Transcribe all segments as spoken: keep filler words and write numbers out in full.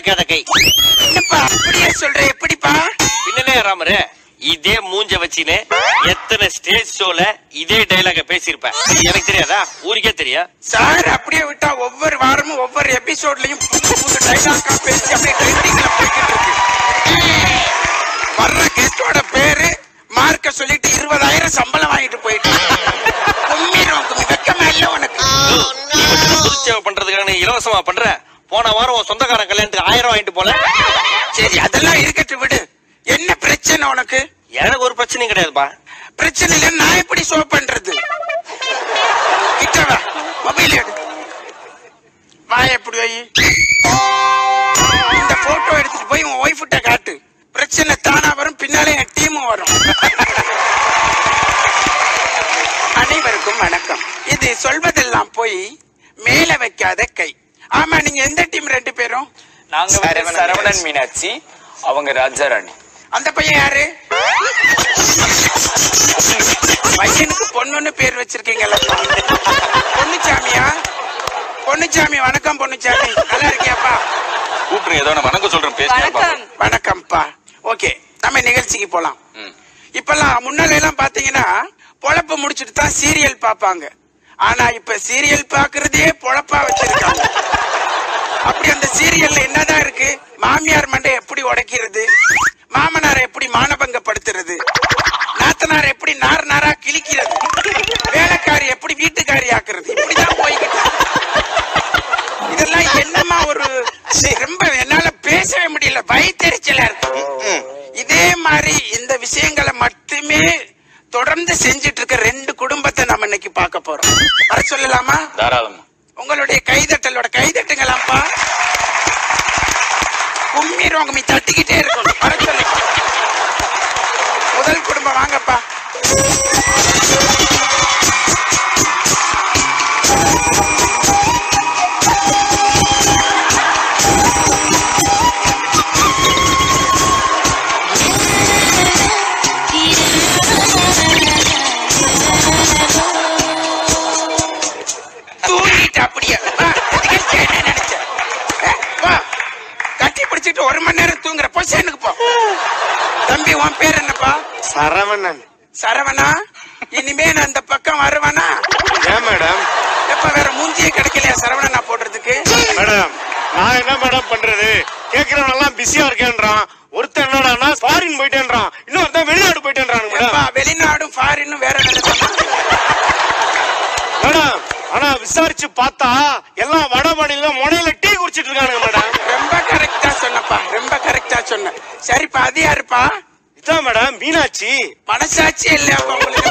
வைக்காத கை. என்னப்பா அப்படியே சொல்ற? எப்படிப்பா? பின்னே ராமரு இதே மூஞ்ச வச்சினே எத்தனை ஸ்டேஜ் ஷோல இதே டைலாக பேசியிருப்ப. எனக்கு தெரியாதா? ஊருக்கே தெரியும் சார். அப்படியே விட்டா ஒவ்வொரு வாரமும் ஒவ்வொரு எபிசோட்லயும் புது புது டைலாக்கா பேசி அப்படியே ட்ரெண்டிங்ல போய்கிட்டு இருக்கு. வர்ற கெஸ்டோட பேரு மார்க்க சொல்லிட்டு இருபதாயிரம் சம்பளம் வாங்கிட்டு போயிட்டு வெக்கமா இல்ல உனக்கு? புதுச்சேவை பண்றதுக்கான இலவசமா பண்ற. போன வாரம் உன் சொந்தக்காரன் கல்யாணத்துக்கு ஆயிரம் வாங்கிட்டு போல. சரி அதெல்லாம் இருக்கட்டு விடு. என்ன பிரச்சனை உனக்கு? எனக்கு ஒரு பிரச்சனையும் கிடையாதுப்பா. பிரச்சனை இல்ல, நான் எப்படி ஷோ பண்றது? கிட்டவா மொபைல் எடு. வாய எப்படி வை. இந்த போட்டோ எடுத்துட்டு போய் உன் ஒய்ஃப் கிட்ட காட்டு. பிரச்சனை தானா வரும், பின்னாலே என் டீமும் வரும். அனைவருக்கும் வணக்கம். இது சொல்வதெல்லாம் போய் மேல வைக்காத கை. ஆமா, நீங்க எந்த டீம்? ரெண்டு பேரும். நாங்க சரவணன் மீனாட்சி, அவங்க ராஜாராணி. அந்த பையன் யாரு? பையனுக்கு பொண்ணுன்னு பேர் வச்சிருக்கீங்கல்ல. பொன்னுச்சாமியா? பொன்னுச்சாமி வணக்கம். பொன்னுச்சாமி நல்லா இருக்கியாப்பா? கூப்பிடுங்க, ஏதோ நான் வணக்கம் சொல்றேன். பேசுறேன். வணக்கம்ப்பா. ஓகே, நம்ம நிகழ்ச்சிக்கு போலாம். இப்பெல்லாம் முன்னால எல்லாம் பாத்தீங்கன்னா பொழப்பு முடிச்சுட்டு தான் சீரியல் பாப்பாங்க. ஆனா இப்ப சீரியல் பாக்குறதே பொழப்பா வச்சிருக்காங்க. அப்படி அந்த சீரியல்ல என்னதான் இருக்கு? மாமியார் மண்டை எப்படி உடைக்கிறது, மாமனாரை எப்படி மானபங்கப்படுத்துறது, நாத்தனாரை எப்படி நார் நாரா கிழிக்கிறது, வேலைக்காரி எப்படி வீட்டுக்காரி ஆக்குறது, இப்படிதான் போய்கிட்டு. இதெல்லாம் என்னமா ஒரு ரொம்ப என்னால பேசவே முடியல, வயித்தெரிச்சலா இருக்கு. இதே மாதிரி இந்த விஷயங்களை மட்டுமே தொடர்ந்து செஞ்சிட்டு இருக்க ரெண்டு குடும்பத்தை நம்ம இன்னைக்கு பார்க்க போறோம். வர சொல்லலாமா? தாராளமா. உங்களுடைய கைதட்டலோட கைதட்டுங்களாம்ப்பா. கும்மிரோங்க மீ தட்டிக்கிட்டே இருக்கணும். வர சொல்லு. முதல் குடும்பம் வாங்கப்பா. தூங்கிட்டு அப்படியே கட்டி பிடிச்சிட்டு ஒரு மணி நேரம் தூங்குற பொசிஷனுக்கு போ. தம்பி உன் பேர் என்னப்பா? சரவணன். சரவணா, இனிமே நான் இந்த பக்கம் வருவானா? ஏன் மேடம்? எப்ப வேற மூஞ்சியே கிடைக்கலையா சரவணனா போடுறதுக்கு? மேடம் நான் என்ன மேடம் பண்றது? கேக்குறவன் எல்லாம் பிஸியா இருக்கேன்றான். ஒருத்தன் என்னடானா ஃபாரின் போயிட்டேன்றான், இன்னொருத்தன் வெளிநாடு போயிட்டேன்றான். மேடம் வெளிநாடும் ஃபாரினும் வேற மேடம். ஆனா விசாரிச்சு பார்த்தா எல்லாம் வட மாநில முனையில டீ குடிச்சிட்டு இருக்கானுங்க மேடம். ரொம்ப கரெக்டா சொன்னப்பா, ரொம்ப கரெக்டா சொன்ன. சரிப்பா, அது யாருப்பா? இதான் மேடம் மீனாட்சி. மனசாட்சி இல்லையாப்பா உங்களுக்கு?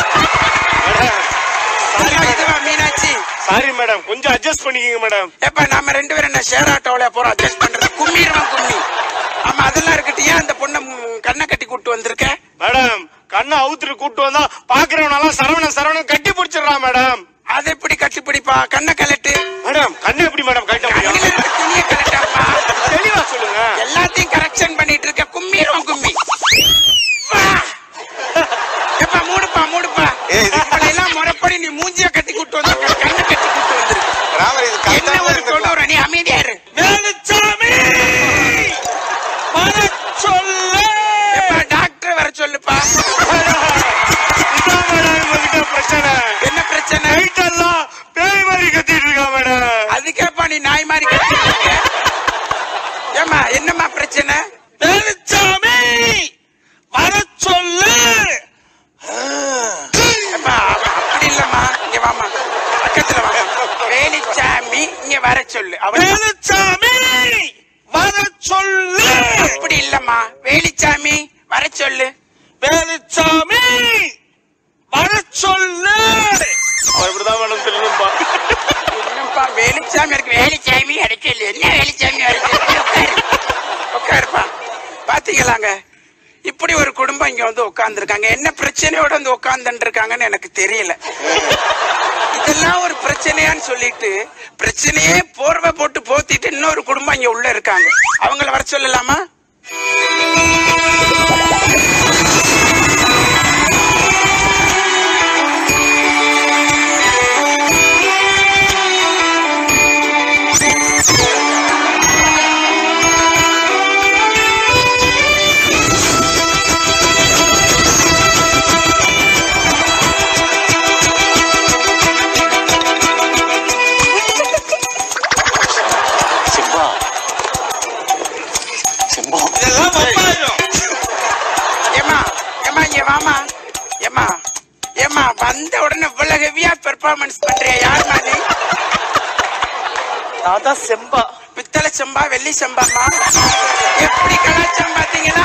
மீனாட்சி சாரி மேடம், கொஞ்சம் அட்ஜஸ்ட் பண்ணிக்கங்க மேடம். எப்ப நாம ரெண்டு பேரும் என்ன ஷேர் ஆட்டோல போறோம் அட்ஜஸ்ட் பண்றது? கும்மிடுவான் கும்மி. ஆமா அதெல்லாம் இருக்கட்டும். ஏன் அந்த பொண்ணை கண்ணை கட்டி கூட்டு வந்திருக்க? மேடம் கண்ணை அவுத்துட்டு கூட்டு வந்தா பாக்குறவனெல்லாம் சரவணன் சரவணன் கட்டி பிடிச்சிடறான் மேடம். அது எப்படி கட்டி பிடிப்பா? கண்ணை கலட்டு. மேடம் கண்ணை எப்படி மேடம் கட்ட முடியும்? துணியை கலட்டாப்பா. தெளிவா சொல்லுங்க. எல்லாத்தையும் கரெக்ஷன் பண்ணிட்டு இருக்க. கும்மிடுவான் கும்மி. எப்பா மூடுப்பா மூடுப்பா. எல்லாம் முறைப்படி நீ மூஞ்சிய கட்டி கூட்டு வந்து கண்ணை கட்டி கூட்டு வந்துருக்கு. என்ன ஒரு தொண்ணூறு? நீ அமைதியா இரு. டாக்டர் வர சொல்லுப்பா. பிரச்சனை என்ன பிரச்சனை? பேய் மாதிரி கத்திட்டு இருக்கா மேடம். அதுக்கேப்பா நீ நாய் மாதிரி கத்திட்டு இருக்க? ஏமா என்னமா பிரச்சனை? வர சொல்லு. அப்படி இல்லம்மா, இங்க வாமா, பக்கத்துல வாமா. வேலுச்சாமி இங்க வர சொல்லு. வேலுச்சாமி வர சொல்லு. அப்படி இல்லம்மா, வேலுச்சாமி வர சொல்லு. வேலுச்சாமி வர சொல்லு. இப்படிதான் மேடம் சொல்லணும்பா. என்னப்பா வேலுச்சாமி இருக்கு? வேலுச்சாமி அடிக்கல. என்ன வேலுச்சாமி உட்காருப்பா. பாத்தீங்களாங்க, இப்படி ஒரு குடும்பம் இங்க வந்து உட்கார்ந்து இருக்காங்க. என்ன பிரச்சனையோட வந்து உட்கார்ந்து இருக்காங்கன்னு எனக்கு தெரியல. இதெல்லாம் ஒரு பிரச்சனையான்னு சொல்லிட்டு பிரச்சனையே போர்வை போட்டு போத்திட்டு இன்னொரு குடும்பம் இங்க உள்ள இருக்காங்க. அவங்கள வர சொல்லலாமா? வாமா. ஏமா ஏமா வந்த உடனே இவ்வளவு ஹெவியா பெர்ஃபார்மன்ஸ் பண்றியா? யாருமா நீ? அதான் செம்பா. பித்தளை செம்பா வெள்ளி செம்பாமா? எப்படி கலாச்சாரம் பாத்தீங்களா?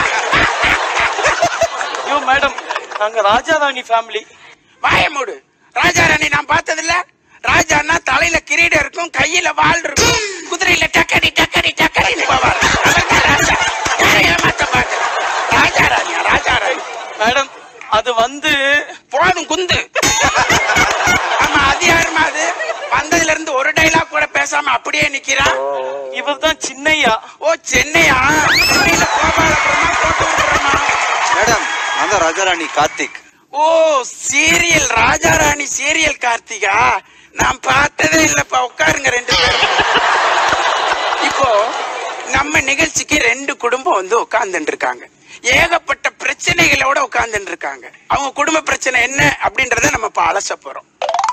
ஐயோ மேடம், நாங்க ராஜாராணி ஃபேமிலி. வாய மூடு. ராஜாராணி நான் பார்த்தது இல்ல. ராஜான்னா தலையில கிரீடம் இருக்கும், கையில வாள் இருக்கும், குதிரையில டக்கடி டக்கடி டக்கடின்னு போவார். ராஜா யாரை ஏமாத்த பாக்க? ராஜாராணியா? ராஜாராணி மேடம் அது வந்து போதும் குந்து. ஆமா, அது யாருமா? அது வந்ததுல இருந்து ஒரு டைலாக் கூட பேசாம அப்படியே நிக்கிறான். இவர் தான் சின்னையா. ஓ சென்னையா? சென்னையில கோபாலபுரமா கோட்டூர்புரமா? மேடம் நான் தான் ராஜாராணி கார்த்திக். ஓ சீரியல் ராஜாராணி சீரியல் கார்த்திகா? நான் பார்த்ததே இல்லப்பா. உட்காருங்க ரெண்டு பேரும். இப்போ நம்ம நிகழ்ச்சிக்கு ரெண்டு குடும்பம் வந்து உட்கார்ந்துட்டு இருக்காங்க. ஏகப்பட்ட பிரச்சனைகளோட உட்கார்ந்துட்டு இருக்காங்க. அவங்க குடும்ப பிரச்சனை என்ன அப்படின்றத நம்ம இப்ப அலச போறோம்.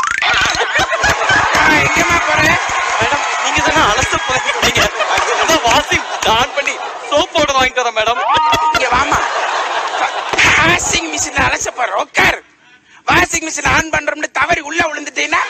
எங்கம்மா போறேன்? மேடம் நீங்க தானே அலச போறீங்க. வாஷிங் ஆன் பண்ணி சோப் பவுடர் வாங்கி தரேன் மேடம். இங்க வாமா. வாஷிங் மிஷின் அலச போறோம். உட்கார். வாஷிங் மிஷின் ஆன் பண்றோம்னு தவறி உள்ள விழுந்துட்டீங்கன்னா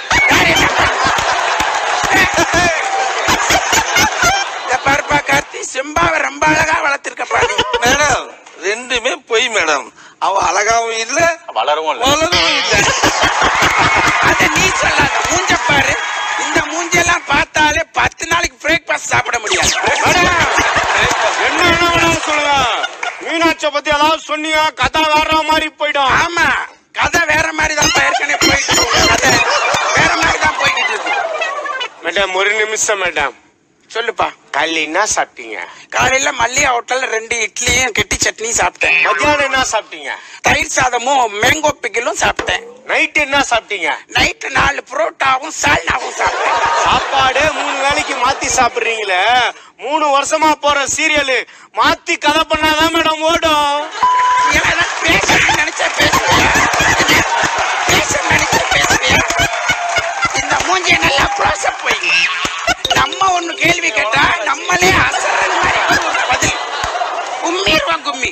பாருப்பா கார்த்தி, செம்பாவை ரொம்ப அழகா வளர்த்திருக்க பாரு. மேடம் ரெண்டுமே பொய் மேடம். அவ அழகாவும் இல்ல வளரவும் இல்ல. வளரவும் இல்ல. அத நீ சொல்லாத. மூஞ்ச பாரு. இந்த மூஞ்செல்லாம் பார்த்தாலே பத்து நாளைக்கு பிரேக்பாஸ்ட் சாப்பிட முடியாது. என்ன வேணாலும் சொல்லலாம். மீனாட்சியை பத்தி ஏதாவது சொன்னீங்க கதை வேற மாதிரி போயிடும். ஆமா, கதை வேற மாதிரி தான் ஏற்கனவே போயிட்டு இருக்கு. கதை வேற மாதிரி தான் போய்கிட்டு இருக்கு. மேடம் ஒரு நிமிஷம் மேடம். சொல்லுப்பா. காலையில என்ன சாப்பிட்டீங்க? காலையில மல்லிகா ஹோட்டல்ல ரெண்டு இட்லியும் கெட்டி சட்னியும் சாப்பிட்டேன். மத்தியானம் என்ன சாப்பிட்டீங்க? தயிர் சாதமும் மேங்கோ பிக்கிலும் சாப்பிட்டேன். நைட் என்ன சாப்பிட்டீங்க? நைட்டு நாலு புரோட்டாவும் சால்னாவும் சாப்பிட்டேன். சாப்பாடு மூணு வேளைக்கு மாத்தி சாப்பிடுறீங்களே. மூணு வருஷமா போற சீரியல் மாத்தி கதை பண்ணாதான் மேடம் ஓடும். பேச நினைச்சா பேசுவியா? பேச நினைச்சா பேசுவியா? இந்த மூஞ்சிய நல்லா க்ளோஸ்அப் போய் நம்ம ஒண்ணு கேள்வி கேட்டா நம்மளே அசரல் மாதிரி ஒரு பதில். கும்மிடுவான் கும்மி.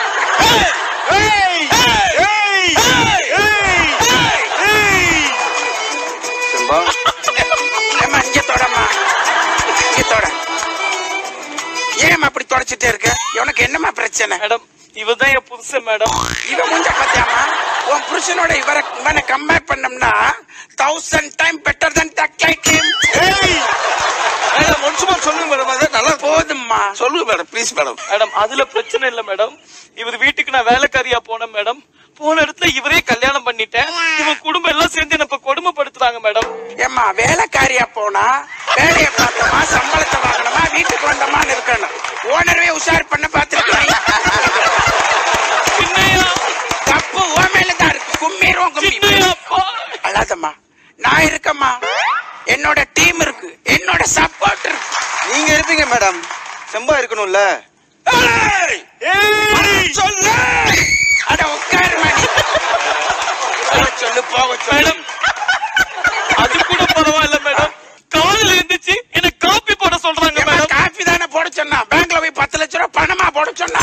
ஏமா இங்க தொடமா, இங்க தொட. ஏமா அப்படி தொடச்சிட்டே இருக்க? உனக்கு என்னமா பிரச்சனை? மேடம் இவர் தான் என் புருஷன் மேடம். இவன் மூஞ்ச பாத்தியாமா? உன் புருஷனோட இவரை இவனை கம்பேர் பண்ணோம்னா thousand time better than thug like him. Madam ஒன்சுமா சொல்லுங்க மேடம். அது நல்லா போதும்மா. சொல்லுங்க மேடம் ப்ளீஸ் மேடம். மேடம் அதுல பிரச்சனை இல்ல மேடம். இவர் வீட்டுக்கு நான் வேலைக்காரியா போனேன் மேடம். போன இடத்துல இவரே கல்யாணம் பண்ணிட்டேன். இவன் குடும்பம் எல்லாம் சேர்ந்து என்ன கொடுமைப்படுத்துறாங்க மேடம். ஏம்மா வேலைக்காரியா போனா வேலையை பார்த்தோமா, சம்பளத்தை வாங்கணுமா, வீட்டுக்கு வந்தோமான்னு இருக்கணும். ஓனரவே உஷார் பண்ண பாத்துருக்கேன். தப்பு ஓ மேலதான் இருக்கு. கும்மிரும் கும்மி. அழாதம்மா, நான் இருக்கம்மா. என்னோட டீம் இருக்கு, என்னோட சப்போர்ட் இருக்கு. நீங்க இருப்பீங்க மேடம். செம்பா இருக்கணும்ல. சொல்லு. அட உட்காருமா. சொல்லு போக சொல்லு. அது கூட பரவாயில்ல மேடம். காலையில இருந்துச்சு என்ன காப்பி போட சொல்றாங்க மேடம். காப்பி தானே போட சொன்னா? பேங்க்ல போய் பத்து லட்சம் ரூபாய் பணமா போட சொன்னா?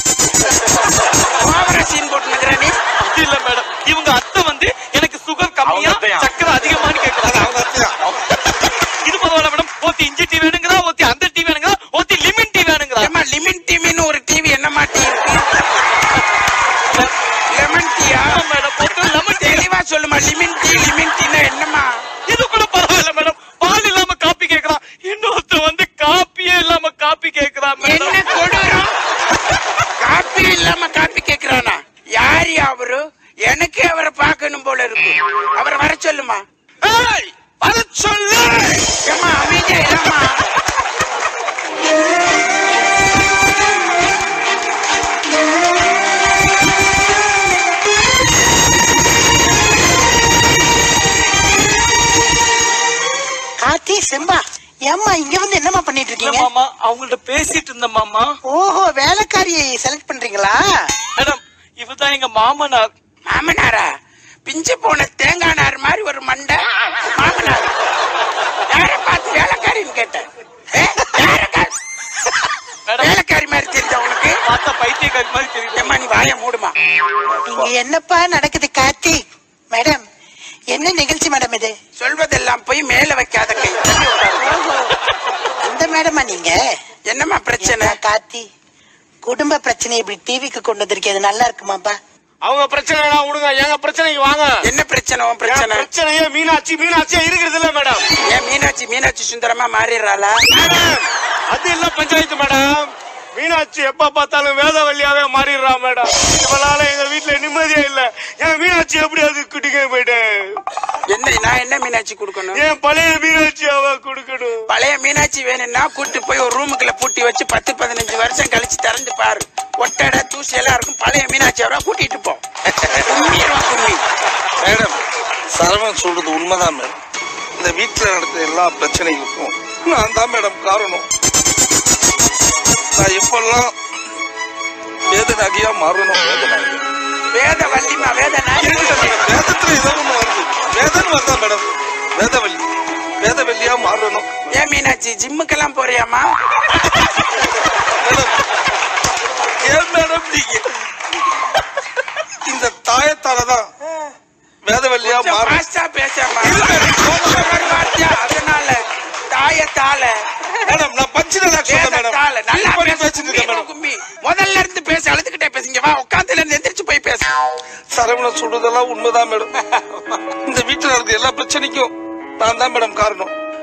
ஓவரா சீன் போட்டு நிக்கிற நீ. அது இல்ல மேடம், இவங்க அத்தை வந்து எனக்கு சுகர் கம்மியா சக்கரை அதிகமானு கேக்குறாங்க. அவங்க அத்தையா? இது பரவாயில்ல மேடம். ஒத்தி இஞ்சி டீ வேணுங்கிறா, ஒத்தி அந்த டீ வேணுங்கிறா, ஒத்தி லிமின் டீ வேணுங்கிறா. ஏமா லிமின் டீமின்னு ஒரு டிவி என்னமா டீ இருக்கு? லெமன் டீயா மேடம்? லெமன் தெளிவா சொல்லுமா. லிமின் டீ லிமின் டீனா என்னமா? இது கூட பரவாயில்ல மேடம். பால் இல்லாம காப்பி கேக்குறான். இன்னொருத்த வந்து காப்பியே இல்லாம காப்பி கேக்குறான். என்ன கொடூரம்! காப்பி இல்லாம காப்பி கேக்குறானா? யாரு அவரு? எனக்கு அவரை பார்க்கணும் போல இருக்கு. அவரை வர சொல்லுமா. வர சொல்லு. ஏமா அமைதியா இல்லம்மா. கார்த்தி செம்பா, ஏம்மா இங்க வந்து என்னமா பண்ணிட்டு இருக்கீங்க? மாமா அவங்கள்ட்ட பேசிட்டு இருந்த மாமா. ஓஹோ, வேலைக்காரியை செலக்ட் பண்றீங்களா? மேடம் இவர்தான் எங்க மாமனார். மாமனாரா? பிஞ்சு போன தேங்காய் நார் மாதிரி ஒரு மண்டை மாமனார். யார பார்த்து வேலைக்காரின்னு கேட்டேன். வேலைக்காரி மாதிரி தெரிஞ்ச உனக்கு? பார்த்தா பைத்தியக்காரி மாதிரி தெரியுது. ஏம்மா நீ வாய மூடுமா. இங்க என்னப்பா நடக்குது கார்த்தி? மேடம் என்ன நிகழ்ச்சி மேடம் இது? சொல்வதெல்லாம் போய் மேல வைக்காத கை. ஓஹோ, அந்த மேடமா நீங்க? என்னம்மா பிரச்சனை? என்ன கார்த்தி, குடும்ப பிரச்சனை இப்படி டிவிக்கு கொண்டு வந்திருக்கேன், அது நல்லா இருக்குமாப்பா? அவங்க பிரச்சனை விடுங்க, எங்க பிரச்சனைக்கு வாங்க. என்ன பிரச்சனை? உன் பிரச்சனை? பிரச்சனையே மீனாட்சி மீனாட்சியா இருக்கிறது இல்ல மேடம். ஏன் மீனாட்சி மீனாட்சி சுந்தரமா மாறிடுறாளா? அது எல்லாம் பஞ்சாயத்து மேடம். மீனாட்சி எப்ப பார்த்தாலும் வேதவல்லியாவே மாறிடுறா மேடம். இவளால எங்க வீட்டுல நிம்மதியே இல்ல. என் மீனாட்சி எப்படி அது குட்டிக்க போயிட்டேன். என்ன நான் என்ன மீனாட்சி கொடுக்கணும்? என் பழைய மீனாட்சி அவ கொடுக்கணும். பழைய மீனாட்சி வேணும்னா கூட்டு போய் ஒரு ரூமுக்குள்ள பூட்டி வச்சு பத்து பதினஞ்சு வருஷம் கழிச்சு திறந்து பாரு. ஒட்டடை தூசி எல்லாம் இருக்கும். பழைய மீனாட்சி அவரை கூட்டிட்டு போ. மேடம் சரவணன் சொல்றது உண்மைதான் மேடம். இந்த வீட்டுல நடக்கிற எல்லா பிரச்சனைகளுக்கும் நான் தான் மேடம் காரணம். நான் எப்பெல்லாம் வேதனாகியா மாறணும். வேத வள்ளிமா வேதனா வேதத்துல ஏதோ ஒண்ணு வருது. வேதன் வருதா மேடம்? வேதவல்லி வேதவல்லியா மாறணும். ஏன் மீனாட்சி ஜிம்முக்கெல்லாம் போறியாமா? மேடம் ஏன் மேடம் நீங்க இந்த தாயத்தாலதான் வேதவல்லியா மாற பேசாமா? அதனால தாயத்தால மேடம் நான் பஞ்சினா கும்பி முதல்ல இருந்து பேச அழுதுகிட்டே பேசுங்க. வா உட்காந்துல இருந்து எந்திரிச்சு போய் பேச. சரவணன் சொல்றதெல்லாம் உண்மைதான் மேடம். இந்த வீட்டுல நடக்கிற எல்லா பிரச்சனைக்கும் நான் தான் மேடம் காரணம்.